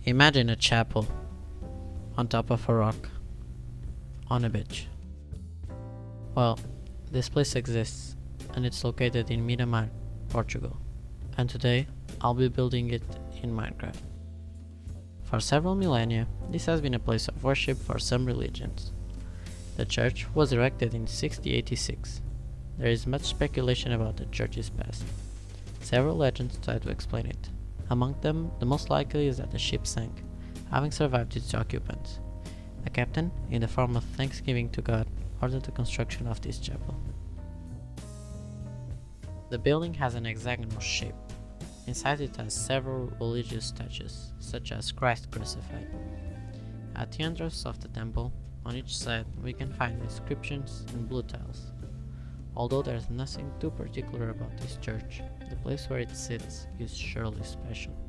Imagine a chapel on top of a rock on a beach. Well, this place exists and it's located in Miramar, Portugal. And today I'll be building it in Minecraft. For several millennia, this has been a place of worship for some religions. The church was erected in 6086. There is much speculation about the church's past. Several legends try to explain it. Among them, the most likely is that the ship sank, having survived its occupants. The captain, in the form of thanksgiving to God, ordered the construction of this chapel. The building has an hexagonal shape. Inside it has several religious statues, such as Christ crucified. At the entrance of the temple, on each side we can find inscriptions and blue tiles. Although there's nothing too particular about this church, the place where it sits is surely special.